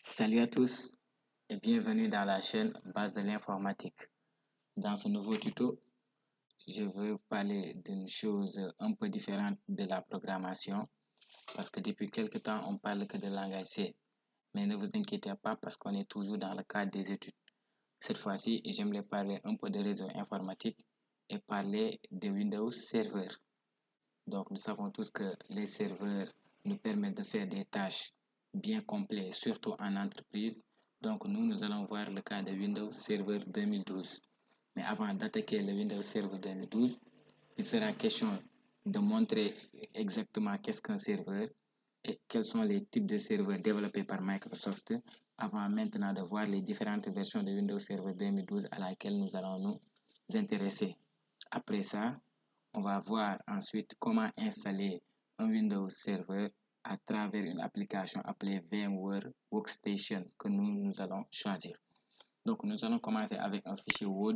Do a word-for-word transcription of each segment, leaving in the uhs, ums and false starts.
Salut à tous et bienvenue dans la chaîne Base de l'informatique. Dans ce nouveau tuto, je veux parler d'une chose un peu différente de la programmation parce que depuis quelque temps, on parle que de langage C. Mais ne vous inquiétez pas parce qu'on est toujours dans le cadre des études. Cette fois-ci, j'aimerais parler un peu de réseau informatique et parler de Windows Server. Donc, nous savons tous que les serveurs nous permettent de faire des tâches bien complètes, surtout en entreprise. Donc, nous, nous allons voir le cas de Windows Server deux mille douze. Mais avant d'attaquer le Windows Server deux mille douze, il sera question de montrer exactement qu'est-ce qu'un serveur et quels sont les types de serveurs développés par Microsoft avant maintenant de voir les différentes versions de Windows Server deux mille douze à laquelle nous allons nous intéresser. Après ça, on va voir ensuite comment installer un Windows Server à travers une application appelée VMware Workstation que nous, nous allons choisir. Donc, nous allons commencer avec un fichier Word,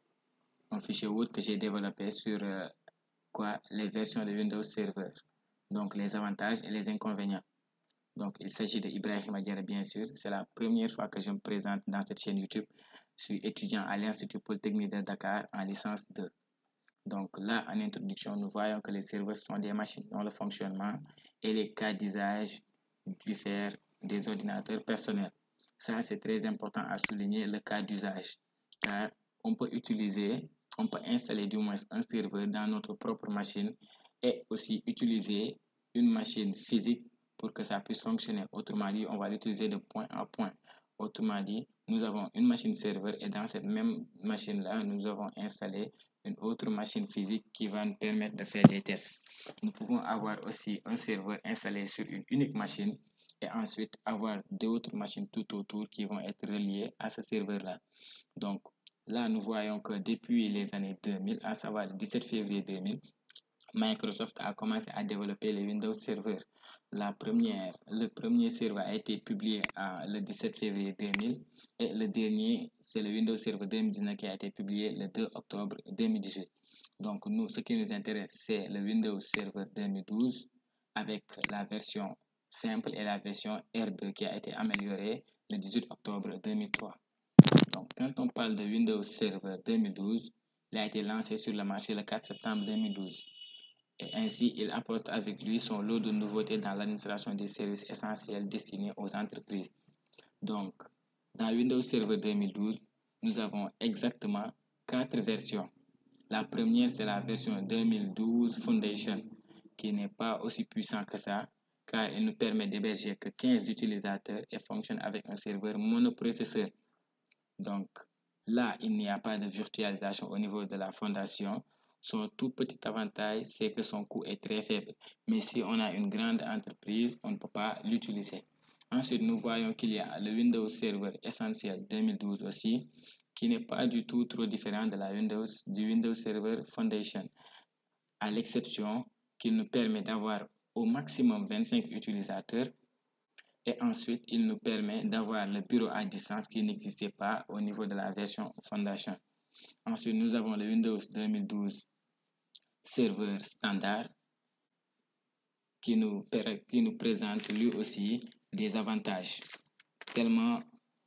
un fichier Word que j'ai développé sur euh, quoi, les versions de Windows Server. Donc, les avantages et les inconvénients. Donc, il s'agit de Ibrahim Diarra, bien sûr. C'est la première fois que je me présente dans cette chaîne YouTube. Je suis étudiant à l'Institut Polytechnique de Dakar en licence deux. Donc là, en introduction, nous voyons que les serveurs sont des machines dont le fonctionnement et les cas d'usage diffèrent des ordinateurs personnels. Ça, c'est très important à souligner, le cas d'usage, car on peut utiliser, on peut installer du moins un serveur dans notre propre machine et aussi utiliser une machine physique pour que ça puisse fonctionner. Autrement dit, on va l'utiliser de point en point. Autrement dit, nous avons une machine serveur et dans cette même machine-là, nous avons installé une autre machine physique qui va nous permettre de faire des tests. Nous pouvons avoir aussi un serveur installé sur une unique machine et ensuite avoir d'autres machines tout autour qui vont être reliées à ce serveur-là. Donc là, nous voyons que depuis les années deux mille, à savoir le dix-sept février deux mille, Microsoft a commencé à développer les Windows Server. La première, le premier serveur a été publié à, le dix-sept février deux mille et le dernier, c'est le Windows Server deux mille dix-neuf qui a été publié le deux octobre deux mille dix-huit. Donc, nous, ce qui nous intéresse, c'est le Windows Server deux mille douze avec la version simple et la version R deux qui a été améliorée le dix-huit octobre deux mille trois. Donc, quand on parle de Windows Server deux mille douze, il a été lancé sur le marché le quatre septembre deux mille douze. Et ainsi, il apporte avec lui son lot de nouveautés dans l'administration des services essentiels destinés aux entreprises. Donc, dans Windows Server deux mille douze, nous avons exactement quatre versions. La première, c'est la version deux mille douze Foundation, qui n'est pas aussi puissant que ça, car il nous permet d'héberger que quinze utilisateurs et fonctionne avec un serveur monoprocesseur. Donc, là, il n'y a pas de virtualisation au niveau de la fondation. Son tout petit avantage, c'est que son coût est très faible. Mais si on a une grande entreprise, on ne peut pas l'utiliser. Ensuite, nous voyons qu'il y a le Windows Server Essentiel deux mille douze aussi, qui n'est pas du tout trop différent de la Windows, du Windows Server Foundation, à l'exception qu'il nous permet d'avoir au maximum vingt-cinq utilisateurs. Et ensuite, il nous permet d'avoir le bureau à distance qui n'existait pas au niveau de la version Foundation. Ensuite, nous avons le Windows deux mille douze serveur standard qui nous, qui nous présente lui aussi des avantages. Tellement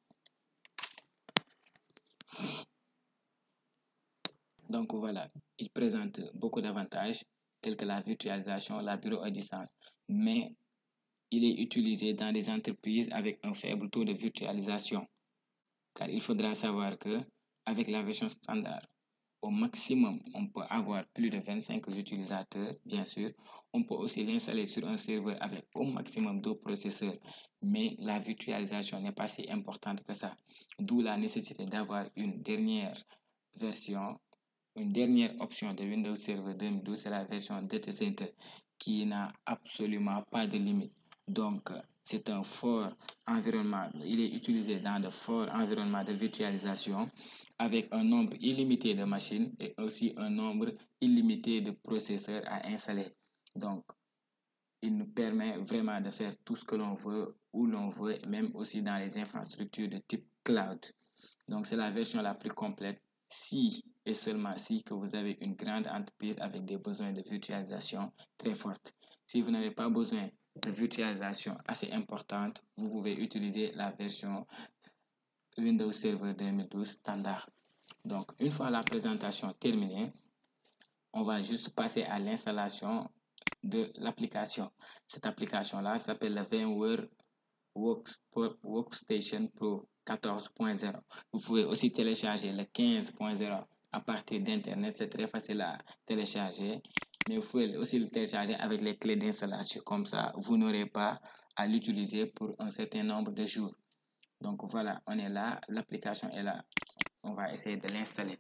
Donc voilà, il présente beaucoup d'avantages tels que la virtualisation, la bureau à distance. Mais il est utilisé dans des entreprises avec un faible taux de virtualisation. Car il faudra savoir que avec la version standard, au maximum, on peut avoir plus de vingt-cinq utilisateurs, bien sûr. On peut aussi l'installer sur un serveur avec au maximum deux processeurs, mais la virtualisation n'est pas si importante que ça. D'où la nécessité d'avoir une dernière version, une dernière option de Windows Server deux mille douze, c'est la version Data Center qui n'a absolument pas de limite. Donc, c'est un fort environnement. Il est utilisé dans de forts environnements de virtualisation avec un nombre illimité de machines et aussi un nombre illimité de processeurs à installer. Donc, il nous permet vraiment de faire tout ce que l'on veut, où l'on veut, même aussi dans les infrastructures de type cloud. Donc, c'est la version la plus complète si et seulement si que vous avez une grande entreprise avec des besoins de virtualisation très fortes. Si vous n'avez pas besoin de virtualisation assez importante, vous pouvez utiliser la version Windows Server deux mille douze standard. Donc, une fois la présentation terminée, on va juste passer à l'installation de l'application. Cette application-là s'appelle le VMware Workstation Pro quatorze point zéro. Vous pouvez aussi télécharger le quinze point zéro à partir d'Internet. C'est très facile à télécharger. Mais vous pouvez aussi le télécharger avec les clés d'installation. Comme ça, vous n'aurez pas à l'utiliser pour un certain nombre de jours. Donc voilà, on est là. L'application est là. On va essayer de l'installer.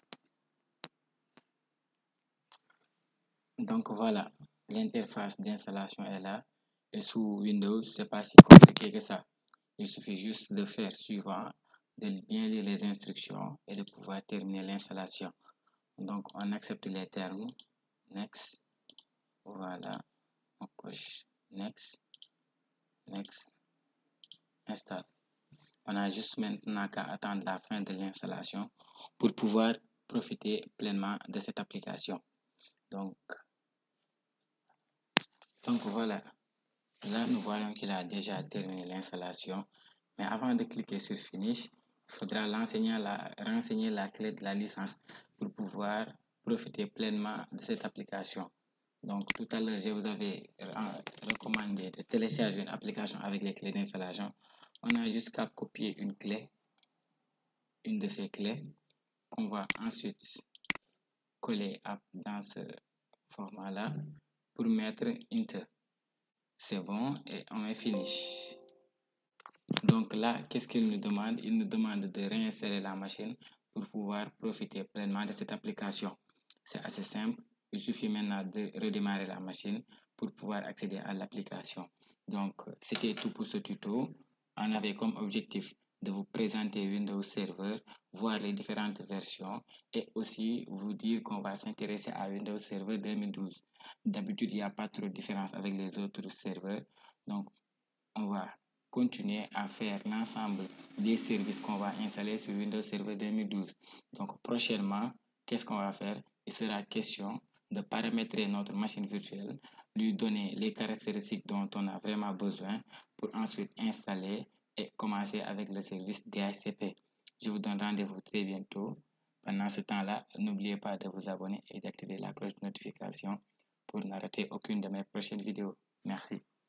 Donc voilà, l'interface d'installation est là. Et sous Windows, c'est pas si compliqué que ça. Il suffit juste de faire suivant, de bien lire les instructions et de pouvoir terminer l'installation. Donc on accepte les termes. Next. Voilà. On coche Next. Next. Install. On a juste maintenant qu'à attendre la fin de l'installation pour pouvoir profiter pleinement de cette application. Donc, donc voilà. Là, nous voyons qu'il a déjà terminé l'installation. Mais avant de cliquer sur Finish, il faudra renseigner la, renseigner la clé de la licence pour pouvoir profiter pleinement de cette application. Donc, tout à l'heure, je vous avais recommandé de télécharger une application avec les clés d'installation. On a juste qu'à copier une clé, une de ces clés, qu'on va ensuite coller dans ce format-là pour mettre Enter. C'est bon et on est finish. Donc là, qu'est-ce qu'il nous demande? Il nous demande de réinstaller la machine pour pouvoir profiter pleinement de cette application. C'est assez simple. Il suffit maintenant de redémarrer la machine pour pouvoir accéder à l'application. Donc, c'était tout pour ce tuto. On avait comme objectif de vous présenter Windows Server, voir les différentes versions et aussi vous dire qu'on va s'intéresser à Windows Server deux mille douze. D'habitude, il n'y a pas trop de différence avec les autres serveurs. Donc, on va continuer à faire l'ensemble des services qu'on va installer sur Windows Server deux mille douze. Donc, prochainement, qu'est-ce qu'on va faire? Il sera question de paramétrer notre machine virtuelle, lui donner les caractéristiques dont on a vraiment besoin pour ensuite installer et commencer avec le service D H C P. Je vous donne rendez-vous très bientôt. Pendant ce temps-là, n'oubliez pas de vous abonner et d'activer la cloche de notification pour ne rater aucune de mes prochaines vidéos. Merci.